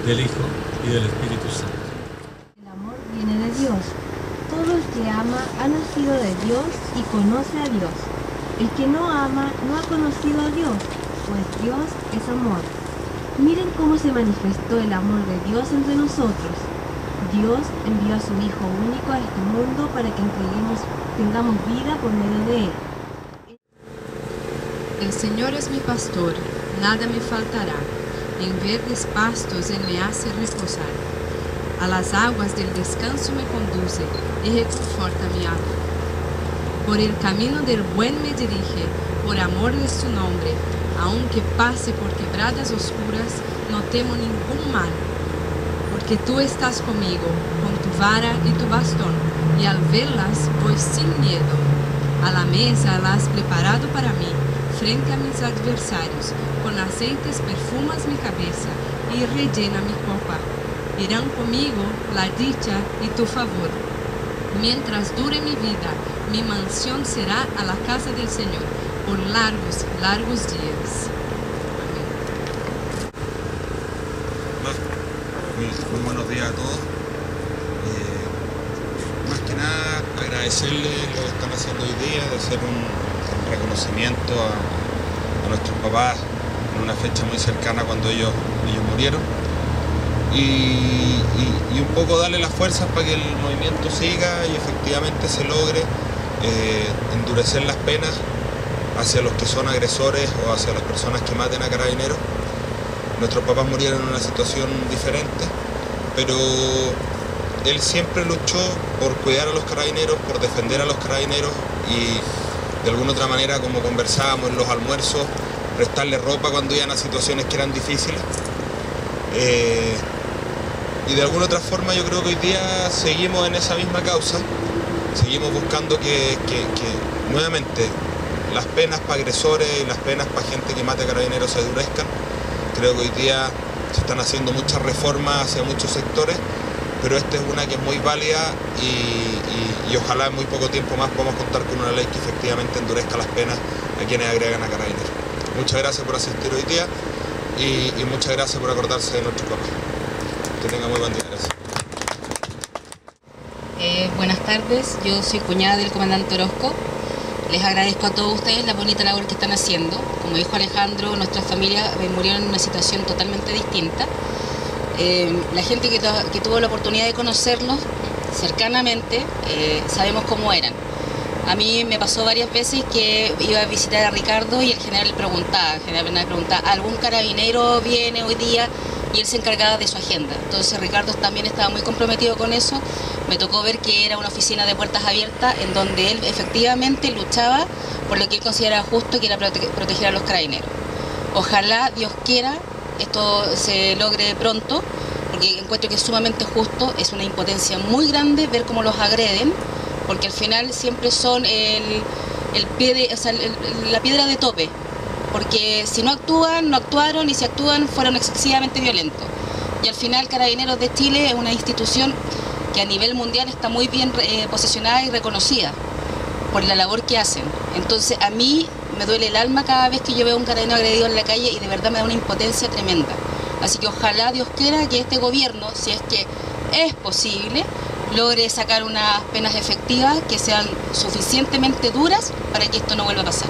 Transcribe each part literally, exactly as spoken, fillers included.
del Hijo y del Espíritu Santo. El amor viene de Dios. Todo el que ama ha nacido de Dios y conoce a Dios. El que no ama no ha conocido a Dios, pues Dios es amor. Miren cómo se manifestó el amor de Dios entre nosotros. Dios envió a su Hijo único a este mundo para que entreguemos, tengamos vida por medio de Él. El Señor es mi pastor, nada me faltará. En verdes pastos Él me hace reposar. A las aguas del descanso me conduce y reconforta mi alma. Por el camino del buen me dirige, por amor de su nombre. Aunque pase por quebradas oscuras, no temo ningún mal. Porque tú estás conmigo, con tu vara y tu bastón, y al verlas voy sin miedo. A la mesa la has preparado para mí, frente a mis adversarios. Con aceites perfumas mi cabeza y rellena mi copa. Irán conmigo la dicha y tu favor. Mientras dure mi vida, mi mansión será a la casa del Señor por largos, largos días. Amén. Muy, muy buenos días a todos. Eh, más que nada agradecerles lo que están haciendo hoy día, de hacer un, un reconocimiento a, a nuestros papás en una fecha muy cercana cuando ellos, ellos murieron. Y, y, y un poco darle las fuerzas para que el movimiento siga y efectivamente se logre eh, endurecer las penas hacia los que son agresores o hacia las personas que maten a carabineros. Nuestros papás murieron en una situación diferente, pero él siempre luchó por cuidar a los carabineros, por defender a los carabineros y de alguna otra manera, como conversábamos en los almuerzos, prestarle ropa cuando iban a situaciones que eran difíciles. Eh, y de alguna otra forma yo creo que hoy día seguimos en esa misma causa, seguimos buscando que, que, que nuevamente las penas para agresores y las penas para gente que mate a carabineros se endurezcan. Creo que hoy día se están haciendo muchas reformas hacia muchos sectores, pero esta es una que es muy válida y, y, y ojalá en muy poco tiempo más podamos contar con una ley que efectivamente endurezca las penas a quienes agregan a carabineros. Muchas gracias por asistir hoy día y, y muchas gracias por acordarse de nuestro papá. Que tenga muy buen día. Gracias. Eh, buenas tardes, yo soy cuñada del comandante Orozco. Les agradezco a todos ustedes la bonita labor que están haciendo. Como dijo Alejandro, nuestras familias murieron en una situación totalmente distinta. Eh, la gente que, que tuvo la oportunidad de conocerlos cercanamente, eh, sabemos cómo eran. A mí me pasó varias veces que iba a visitar a Ricardo y el general le preguntaba, el general le preguntaba, ¿algún carabinero viene hoy día? Y él se encargaba de su agenda. Entonces Ricardo también estaba muy comprometido con eso. Me tocó ver que era una oficina de puertas abiertas en donde él efectivamente luchaba por lo que él consideraba justo, que era prote proteger a los carabineros. Ojalá, Dios quiera, esto se logre pronto, porque encuentro que es sumamente justo. Es una impotencia muy grande ver cómo los agreden, porque al final siempre son el, el pie de, o sea, el, la piedra de tope. Porque si no actúan, no actuaron, y si actúan, fueron excesivamente violentos. Y al final Carabineros de Chile es una institución que a nivel mundial está muy bien eh, posicionada y reconocida por la labor que hacen. Entonces a mí me duele el alma cada vez que yo veo a un carabinero agredido en la calle y de verdad me da una impotencia tremenda. Así que ojalá Dios quiera que este gobierno, si es que es posible, logre sacar unas penas efectivas que sean suficientemente duras para que esto no vuelva a pasar.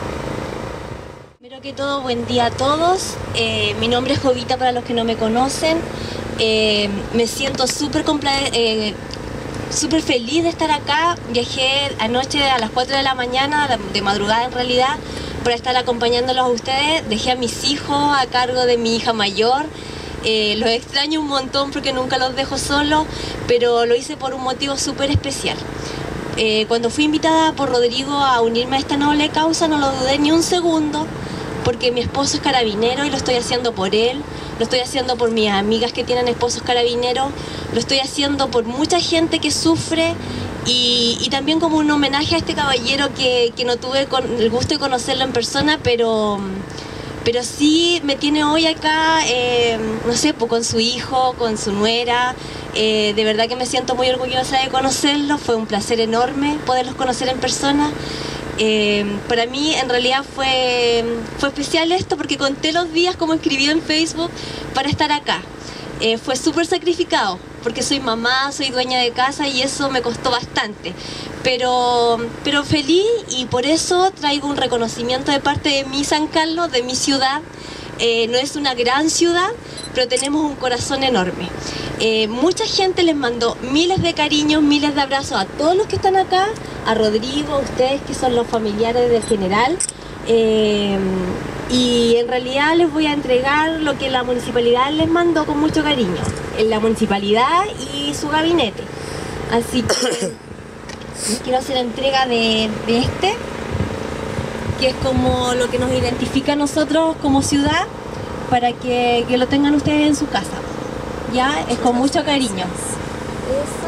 Primero que todo, buen día a todos. Eh, mi nombre es Jovita para los que no me conocen. Eh, me siento súper eh, súper feliz de estar acá. Viajé anoche a las cuatro de la mañana, de madrugada en realidad, para estar acompañándolos a ustedes. Dejé a mis hijos a cargo de mi hija mayor. Eh, los extraño un montón porque nunca los dejo solos, pero lo hice por un motivo súper especial. Eh, cuando fui invitada por Rodrigo a unirme a esta noble causa, no lo dudé ni un segundo, porque mi esposo es carabinero y lo estoy haciendo por él, lo estoy haciendo por mis amigas que tienen esposos carabineros, lo estoy haciendo por mucha gente que sufre y, y también como un homenaje a este caballero que, que no tuve con, el gusto de conocerlo en persona, pero, pero sí me tiene hoy acá, eh, no sé, pues con su hijo, con su nuera. Eh, de verdad que me siento muy orgullosa de conocerlos, fue un placer enorme poderlos conocer en persona. Eh, para mí en realidad fue, fue especial esto porque conté los días como escribí en Facebook para estar acá. eh, fue súper sacrificado, porque soy mamá, soy dueña de casa y eso me costó bastante. Pero, pero feliz, y por eso traigo un reconocimiento de parte de mi San Carlos, de mi ciudad. Eh, no es una gran ciudad, pero tenemos un corazón enorme. Eh, mucha gente les mandó miles de cariños, miles de abrazos a todos los que están acá, a Rodrigo, a ustedes que son los familiares del general. Eh, y en realidad les voy a entregar lo que la municipalidad les mandó con mucho cariño, en la municipalidad y su gabinete. Así que les quiero hacer entrega de, de este, que es como lo que nos identifica a nosotros como ciudad, para que, que lo tengan ustedes en su casa. Ya, es con mucho cariño. Eso,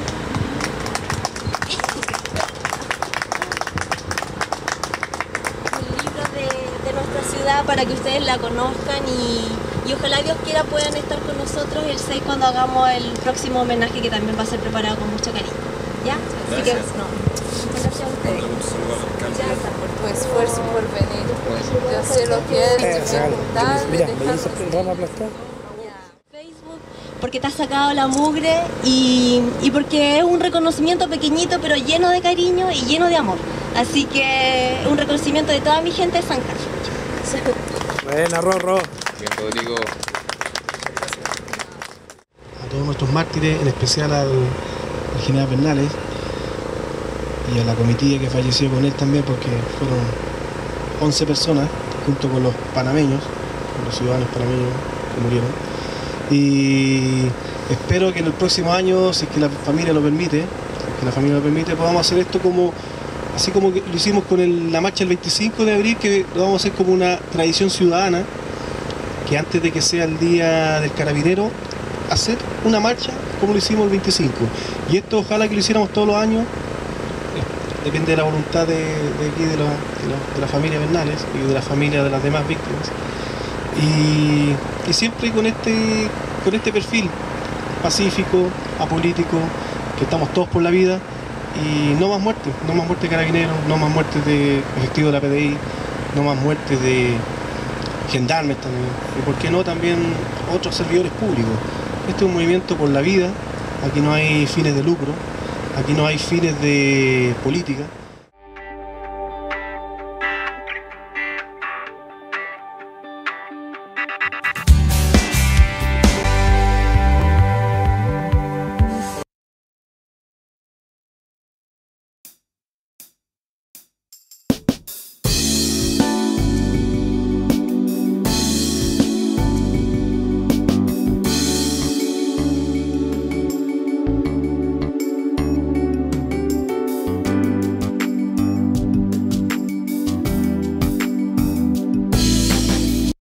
y un libro de, de nuestra ciudad para que ustedes la conozcan, y, y ojalá Dios quiera puedan estar con nosotros el seis cuando hagamos el próximo homenaje, que también va a ser preparado con mucho cariño. ¿Ya? Así que, no. Muchas gracias a ustedes. Gracias por tu esfuerzo por venir. Yo sé lo que es dificultad de Mira, dejar me hizo el ramo aplastado. Facebook, porque te has sacado la mugre, y, y porque es un reconocimiento pequeñito pero lleno de cariño y lleno de amor. Así que un reconocimiento de toda mi gente de San Carlos. Buena, Rorro. Bien, Rodrigo. A todos nuestros mártires, en especial al, al general Bernales y a la comitiva que falleció con él también, porque fueron once personas junto con los panameños, con los ciudadanos panameños que murieron. Y espero que en el próximo año, si es que la familia lo permite, si es que la familia lo permite, podamos hacer esto como, así como lo hicimos con el, la marcha el veinticinco de abril, que lo vamos a hacer como una tradición ciudadana, que antes de que sea el día del carabinero, hacer una marcha como lo hicimos el veinticinco. Y esto ojalá que lo hiciéramos todos los años. Depende de la voluntad de, de aquí, de la, de, la, de la familia Bernales y de la familia de las demás víctimas. Y, y siempre con este, con este perfil pacífico, apolítico, que estamos todos por la vida, y no más muertes, no más muertes de carabineros, no más muertes de efectivos de la P D I, no más muertes de gendarmes también, y por qué no también otros servidores públicos. Este es un movimiento por la vida, aquí no hay fines de lucro, aquí no hay fines de política.